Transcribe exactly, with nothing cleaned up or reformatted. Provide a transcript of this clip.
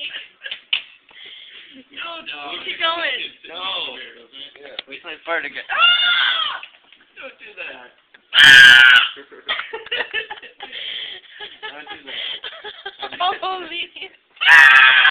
No, no. Keep going. No. Yeah. Wait till I fart again. Ah! Don't do that. Don't do that. Holy.